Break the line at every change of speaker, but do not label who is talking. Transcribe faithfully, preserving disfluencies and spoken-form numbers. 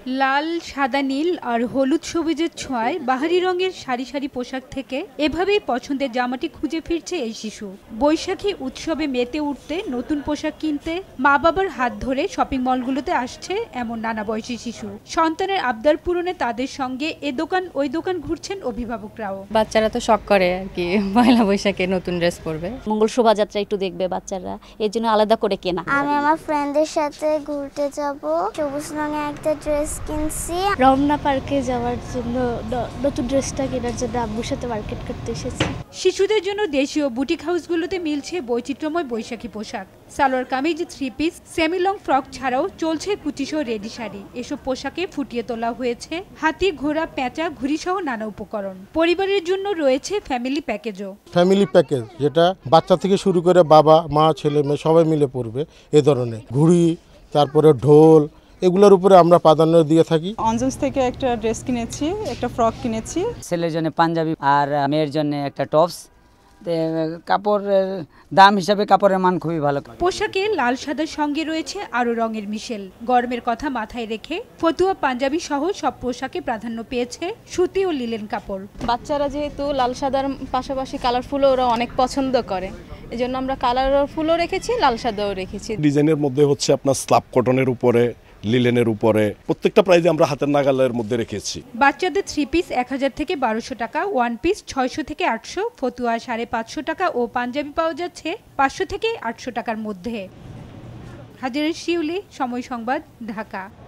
লাল, সাদা, নীল আর হলুদ সবুজের ছোঁয়ায় বাহারি রঙের সারি সারি পোশাক থেকে এভাবেই পছন্দের জামাটি খুঁজে ফিরছে এই শিশু। বৈশাখী উৎসবে মেতে উঠতে নতুন পোশাক কিনতে মা বাবার হাত ধরে শপিং মলগুলোতে আসছে এমন নানা বয়সী শিশু। সন্তানের আবদার পূরণে তাদের সঙ্গে এ দোকান ওই দোকান ঘুরছেন অভিভাবকরাও।
বাচ্চারা তো শখ করে আর কি, পয়লা বৈশাখে নতুন ড্রেস পরবে,
মঙ্গল শোভাযাত্রা একটু দেখবে বাচ্চারা, এর জন্য আলাদা করে কেনা।
আমি আমার ফ্রেন্ডদের সাথে ঘুরতে যাব, সবুজ রঙের একটা ড্রেস কিনছি।
রমনা পার্কে যাওয়ার জন্য নতুন ড্রেসটা কেনার জন্য আব্বুর সাথে মার্কেট করতে এসেছি।
শিশুদের জন্য দেশীয় বুটিক হাউসগুলোতে মিলছে বৈচিত্র্যময় বৈশাখী পোশাক। Salwar kameez, three piece, semi long frock ছাড়াও চলছে কুচিসহ রেডি শাড়ি। এসব পোশাকে ফুটিয়ে তোলা হয়েছে হাতি, ঘোড়া, পেঁচা, ঘুড়ি সহ নানা উপকরণ। পরিবারের জন্য রয়েছে ফ্যামিলি প্যাকেজও।
ফ্যামিলি প্যাকেজ যেটা বাচ্চা থেকে শুরু করে বাবা মা ছেলে মেয়ে সবাই মিলে পড়বে, এ ধরনের ঘুড়ি, তারপরে ঢোল, এগুলোর উপরে আমরা প্রাধান্য দিয়ে থাকি।
অনজন্স থেকে একটা ড্রেস কিনেছি, একটা ফ্রক কিনেছি।
ছেলের জন্য পাঞ্জাবি আর মেয়ের জন্য একটা টপস। কাপড়ের দাম হিসাবে কাপড়ের মান খুবই ভালো।
পোশাকে লাল সাদার সঙ্গে রয়েছে আরো রঙের মিশেল। গরমের কথা মাথায় রেখে ফতুয়া, পাঞ্জাবি সহ সব পোশাকে প্রাধান্য পেয়েছে সুতি ও লিলেন কাপড়।
বাচ্চারা যেহেতু লাল সাদার পাশাপাশি কালারফুলও ওরা অনেক পছন্দ করে, এই জন্য আমরা কালারফুলও রেখেছি, লাল সাদাও রেখেছি।
ডিজাইনের মধ্যে হচ্ছে আপনার স্লাব কটনের উপরে, লিলেনের উপরে, প্রত্যেকটা প্রাইজে আমরা হাতের নাগালের মধ্যে রেখেছি।
বাচ্চাদের থ্রি পিস এক হাজার থেকে বারোশো টাকা, ওয়ান পিস ছয়শো থেকে আটশো, ফতুয়া সাড়ে পাঁচশো টাকা ও পাঞ্জাবি পাওয়া যাচ্ছে পাঁচশো থেকে আটশো টাকার মধ্যে। হাজিরা শিউলি, সময় সংবাদ, ঢাকা।